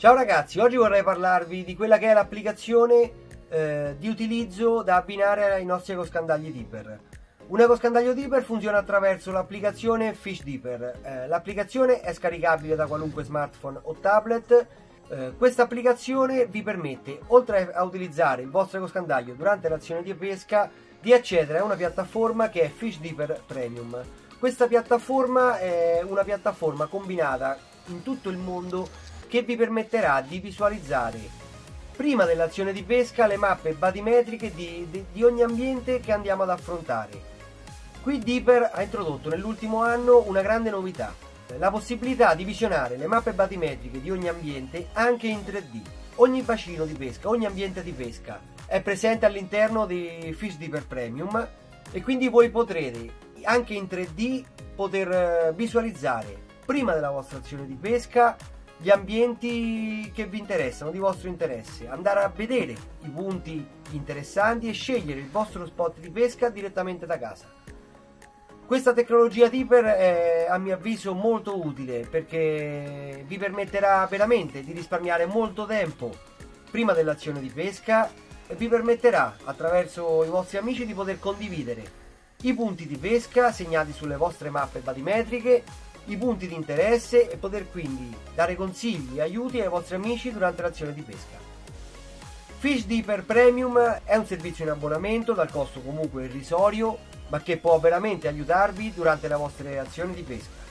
Ciao ragazzi, oggi vorrei parlarvi di quella che è l'applicazione di utilizzo da abbinare ai nostri ecoscandagli Dipper. Un ecoscandaglio Dipper funziona attraverso l'applicazione Fish Dipper. L'applicazione è scaricabile da qualunque smartphone o tablet. Questa applicazione vi permette, oltre a utilizzare il vostro ecoscandaglio durante l'azione di pesca, di accedere a una piattaforma che è Fish Dipper Premium. Questa piattaforma è una piattaforma combinata in tutto il mondo che vi permetterà di visualizzare prima dell'azione di pesca le mappe batimetriche di ogni ambiente che andiamo ad affrontare. Qui Dipper ha introdotto nell'ultimo anno una grande novità, la possibilità di visionare le mappe batimetriche di ogni ambiente anche in 3D. Ogni bacino di pesca, ogni ambiente di pesca è presente all'interno di Fish Dipper Premium e quindi voi potrete anche in 3D poter visualizzare prima della vostra azione di pesca gli ambienti che vi interessano, di vostro interesse, andare a vedere i punti interessanti e scegliere il vostro spot di pesca direttamente da casa. Questa tecnologia Dipper è a mio avviso molto utile perché vi permetterà veramente di risparmiare molto tempo prima dell'azione di pesca e vi permetterà attraverso i vostri amici di poter condividere i punti di pesca segnati sulle vostre mappe batimetriche, i punti di interesse e poter quindi dare consigli e aiuti ai vostri amici durante l'azione di pesca. Fish Dipper Premium è un servizio in abbonamento dal costo comunque irrisorio, ma che può veramente aiutarvi durante le vostre azioni di pesca.